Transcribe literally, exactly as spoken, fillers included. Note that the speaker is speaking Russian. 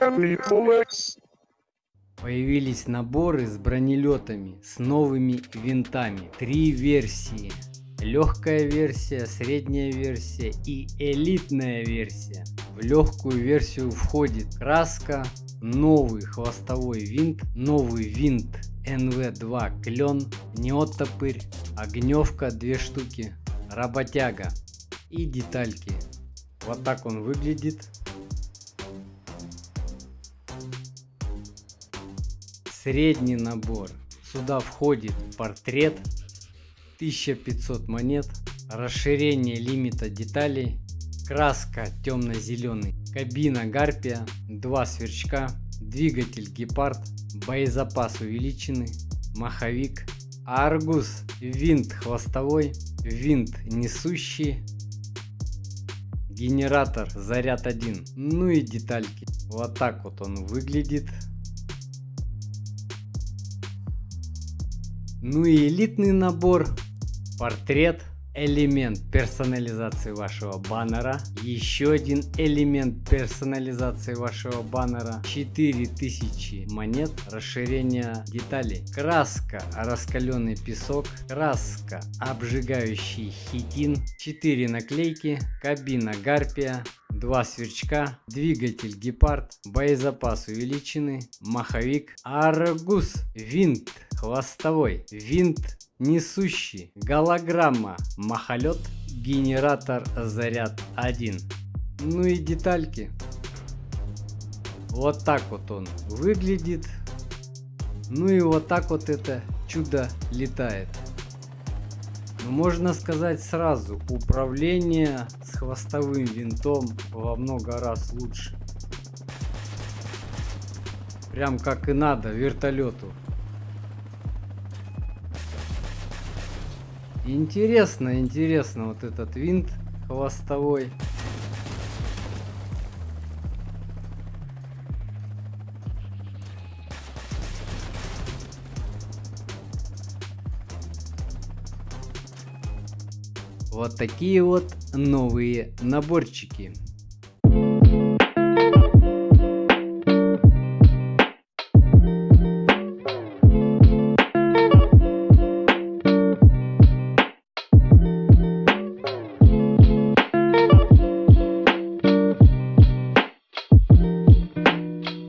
Появились наборы с бронелетами, с новыми винтами. Три версии. Легкая версия, средняя версия и элитная версия. В легкую версию входит краска, новый хвостовой винт, новый винт эн вэ два клен, неоттопырь, огневка две штуки, работяга и детальки. Вот так он выглядит. Средний набор. Сюда входит портрет, тысяча пятьсот монет, расширение лимита деталей, краска темно-зеленый, кабина гарпия, два сверчка, двигатель гепард, боезапас увеличенный, маховик, аргус, винт хвостовой, винт несущий, генератор заряд один, ну и детальки. Вот так вот он выглядит. Ну и элитный набор, портрет, элемент персонализации вашего баннера, еще один элемент персонализации вашего баннера, четыре тысячи монет, расширение деталей, краска, раскаленный песок, краска, обжигающий хитин, четыре наклейки, кабина гарпия, два сверчка, двигатель гепард, боезапас увеличенный, маховик, аргус, винт хвостовой, винт несущий, голограмма, махолет, генератор заряд один. Ну и детальки. Вот так вот он выглядит. Ну и вот так вот это чудо летает. Но можно сказать сразу, управление с хвостовым винтом во много раз лучше. Прям как и надо вертолету. Интересно, интересно вот этот винт хвостовой. Вот такие вот новые наборчики.